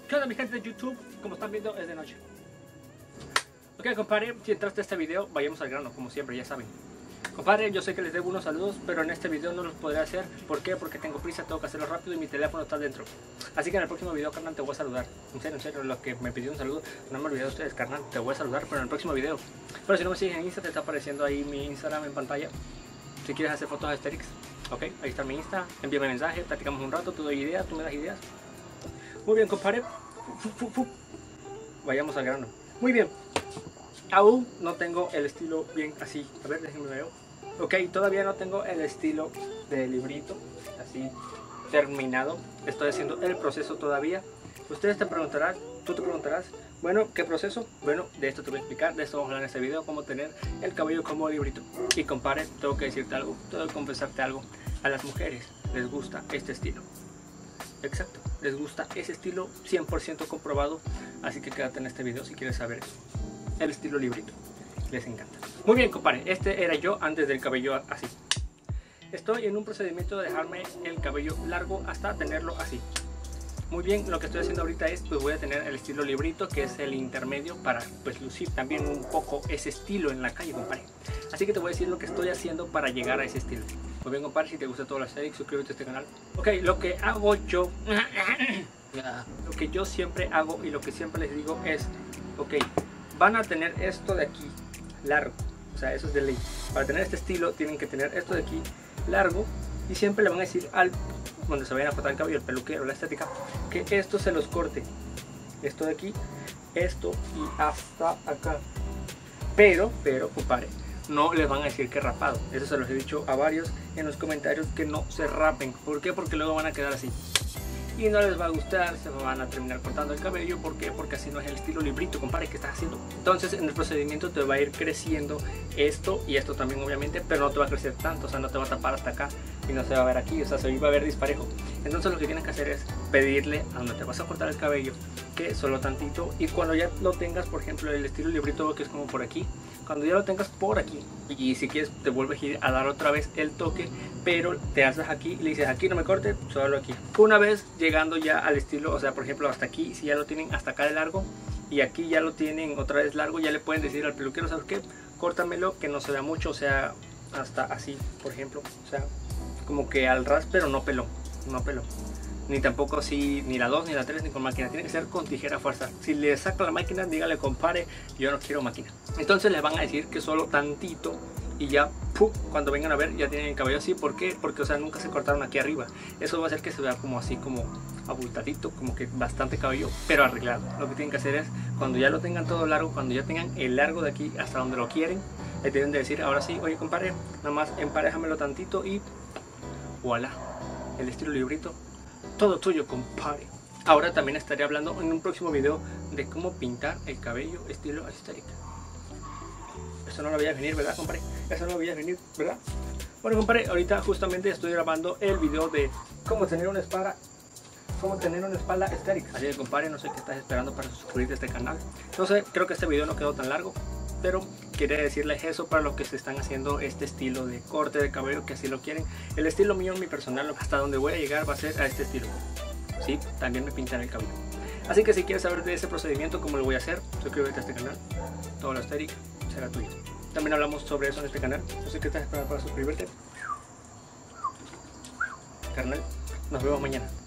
¿Qué onda mi gente de YouTube? Como están viendo es de noche. Ok compadre, si entraste a este video, vayamos al grano, como siempre, ya saben. Compadre, yo sé que les debo unos saludos, pero en este video no los podré hacer. ¿Por qué? Porque tengo prisa, tengo que hacerlo rápido y mi teléfono está dentro. Así que en el próximo video, carnal, te voy a saludar. En serio, los que me pidieron un saludo, no me olvidé de ustedes, carnal, te voy a saludar, pero en el próximo video. Pero si no me sigues en Insta, te está apareciendo ahí mi Instagram en pantalla. Si quieres hacer fotos de Asterix, ok, ahí está mi Insta, envíame mensaje, platicamos un rato, te doy ideas, tú me das ideas. Muy bien, compadre. Vayamos al grano. Muy bien. Aún no tengo el estilo bien así. A ver, déjenme ver. Ok, todavía no tengo el estilo de librito así terminado. Estoy haciendo el proceso todavía. Ustedes te preguntarán, tú te preguntarás, bueno, ¿qué proceso? Bueno, de esto te voy a explicar, de esto vamos a hablar en este video, cómo tener el cabello como librito. Y compadre, tengo que decirte algo, tengo que confesarte algo. A las mujeres les gusta este estilo. Exacto, les gusta ese estilo 100% comprobado. Así que quédate en este video si quieres saber eso. El estilo librito, les encanta. Muy bien compadre, este era yo antes del cabello así. Estoy en un procedimiento de dejarme el cabello largo hasta tenerlo así. Muy bien, lo que estoy haciendo ahorita es, pues voy a tener el estilo librito, que es el intermedio, para pues lucir también un poco ese estilo en la calle, compadre. Así que te voy a decir lo que estoy haciendo para llegar a ese estilo. Muy bien, compadre, si te gusta toda la serie, suscríbete a este canal. Ok, lo que hago yo, lo que yo siempre hago y lo que siempre les digo es, ok, van a tener esto de aquí largo, o sea, eso es de ley. Para tener este estilo tienen que tener esto de aquí largo y siempre le van a decir al cuando se vayan a cortar el cabello, el peluquero, la estética, que esto se los corte, esto de aquí, esto y hasta acá. Pero, compadre, no les van a decir que rapado. Eso se los he dicho a varios en los comentarios, que no se rapen. ¿Por qué? Porque luego van a quedar así y no les va a gustar, se van a terminar cortando el cabello. ¿Por qué? Porque así no es el estilo librito, compadre, que estás haciendo. Entonces en el procedimiento te va a ir creciendo esto y esto también obviamente, pero no te va a crecer tanto, o sea, no te va a tapar hasta acá y no se va a ver aquí, o sea, se va a ver disparejo. Entonces lo que tienes que hacer es pedirle a donde te vas a cortar el cabello que solo tantito, y cuando ya lo tengas, por ejemplo, el estilo librito, que es como por aquí, cuando ya lo tengas por aquí, y si quieres te vuelves a ir a dar otra vez el toque, pero te haces aquí y le dices aquí no me corte, solo aquí. Una vez llegando ya al estilo, o sea, por ejemplo hasta aquí, si ya lo tienen hasta acá de largo y aquí ya lo tienen otra vez largo, ya le pueden decir al peluquero, ¿sabes qué? Córtamelo que no se vea mucho, o sea, hasta así, por ejemplo, o sea, como que al ras, pero no pelón, no pelón. Ni tampoco así, ni la 2, ni la 3, ni con máquina. Tiene que ser con tijera a fuerza. Si le saca la máquina, dígale, compare, yo no quiero máquina. Entonces les van a decir que solo tantito y ya, ¡pum!, cuando vengan a ver ya tienen el cabello así. ¿Por qué? Porque, o sea, nunca se cortaron aquí arriba. Eso va a hacer que se vea como así, como abultadito, como que bastante cabello, pero arreglado. Lo que tienen que hacer es, cuando ya lo tengan todo largo, cuando ya tengan el largo de aquí hasta donde lo quieren, le tienen de decir, ahora sí, oye, compadre, nada más emparejamelo tantito y voilà, el estilo librito. Todo tuyo, compadre. Ahora también estaré hablando en un próximo video de cómo pintar el cabello estilo Asterix. Eso no lo veías venir, ¿verdad, compadre? Eso no lo veías venir, ¿verdad? Bueno, compadre, ahorita justamente estoy grabando el video de cómo tener una espalda Asterix. Así que, compadre, no sé qué estás esperando para suscribirte a este canal. No sé, creo que este video no quedó tan largo, pero quería decirles eso para los que se están haciendo este estilo de corte de cabello, que así lo quieren. El estilo mío, mi personal, hasta donde voy a llegar va a ser a este estilo. Sí, también me pintaré el cabello. Así que si quieres saber de ese procedimiento, cómo lo voy a hacer, suscríbete a este canal. Todo lo Asterix será tuyo. También hablamos sobre eso en este canal. No sé qué estás esperando para suscribirte. Carnal, nos vemos mañana.